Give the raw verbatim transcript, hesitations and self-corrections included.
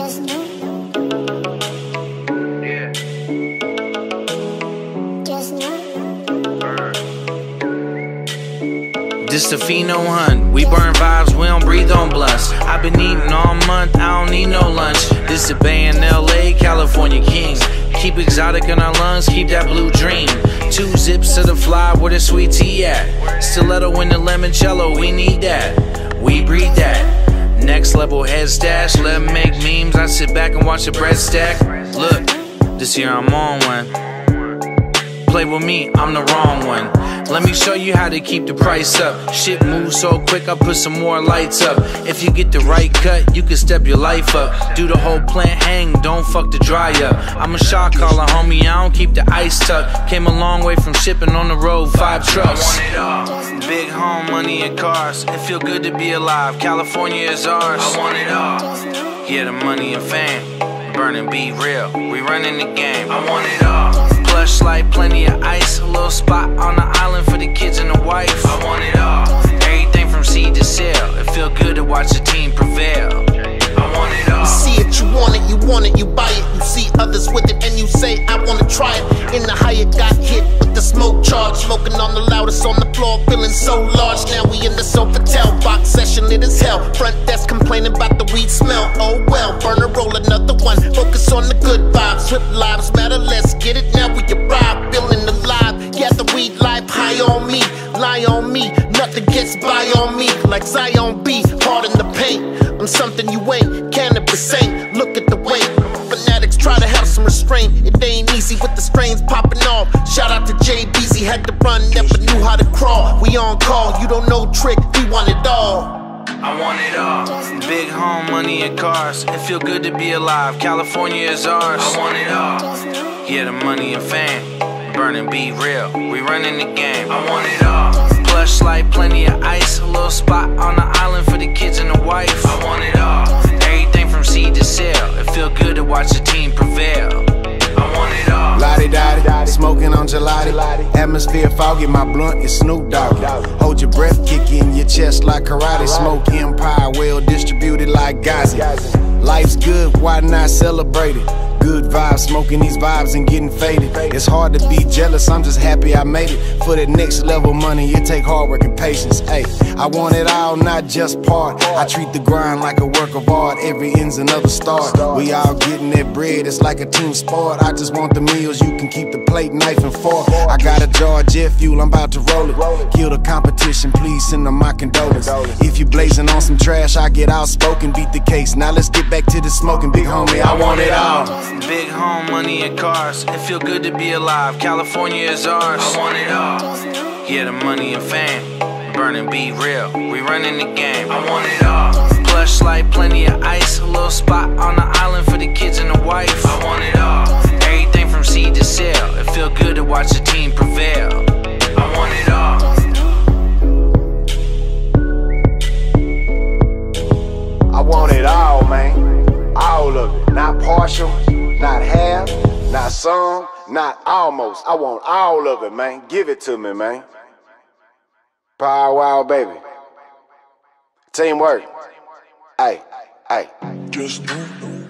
Just know. Yeah. Just know. This the Fino Hunt. We burn vibes, we don't breathe on blunts. I've been eating all month, I don't need no lunch. This the Bay in L A, California King. Keep exotic in our lungs, keep that blue dream. Two zips to the fly, where the sweet tea at? Stiletto in the limoncello, we need that. We breathe that. Next level head stash, let 'em make memes. I sit back and watch the bread stack. Look, this year I'm on one. Play with me, I'm the wrong one. Let me show you how to keep the price up. Shit moves so quick, I put some more lights up. If you get the right cut, you can step your life up. Do the whole plant hang, don't fuck the dry up. I'm a shot caller, homie, I don't keep the ice tucked. Came a long way from shipping on the road, five trucks. I want it all. Big home, money and cars. It feel good to be alive, California is ours. I want it all. Yeah, the money and fame. Burning, be real, we running the game. I want it all. Plush light, plenty of ice. A little spot on the island for the kids and the wife. I want it all. Everything from seed to sale. It feel good to watch the team prevail. I want it all. You see it, you want it, you want it, you buy it. You see others with it and you say, I wanna try it. In the Hyatt, got hit with the smoke charge. Smoking on the loudest on the floor, feeling so large. Now we in the Sofitel box session, it is hell. Front desk complaining about the weed smell. Oh well, burn a roll, another one. Focus on the good vibes, trip lives matter, let's get it now. We arrive, feeling alive. Yeah, the weed life high on me, lie on me. Nothing gets by on me like Zion B. Hard in the paint, I'm something you ain't. Cannabis ain't, look at the weight. Fanatics try to have some restraint. It ain't easy with the strains popping off. Shout out to Jay Beezy, had to run, never knew how to crawl. We on call, you don't know trick, we want it all. I want it all. Big home, money and cars. It feel good to be alive, California is ours. I want it all. Yeah, the money and fame. Burning, be real, we running the game. I want it all. Plush light, plenty of ice. A little spot on the island for the kids and the wife. I want it all. Everything from seed to sale. It feel good to watch the team prevail. I want it all. Lottie-dottie, smoking on gelati. Atmosphere foggy, my blunt is Snoop Dogg. Hold your breath, kick in your chest like karate. Smoke empire, well distributed like Gazi. Life's good, why not celebrate it? Good vibes, smoking these vibes and getting faded. It's hard to be jealous, I'm just happy I made it. For that next level money, it take hard work and patience. Hey, I want it all, not just part. I treat the grind like a work of art. Every end's another start. We all getting that bread, it's like a team sport. I just want the meals, you can keep the plate, knife and fork. I got a jar of jet fuel, I'm about to roll it. Kill the competition, please send them my condolence. If you blazing on some trash, I get outspoken, beat the case. Now let's get back to the smoking, big homie, I want it all. Big home, money and cars. It feel good to be alive, California is ours. I want it all. Yeah, the money and fame. Burning, be real, we running the game. I want it all. Plush light, plenty of ice. A little spot on the island for the kids and the wife. I want it all. Everything from seed to sale. It feel good to watch the team prevail. I want it all. I want it all, man. All of it. Not partial, not half, not some, not almost. I want all of it, man. Give it to me, man. Power Wow, baby. Teamwork. Hey, hey. Just know.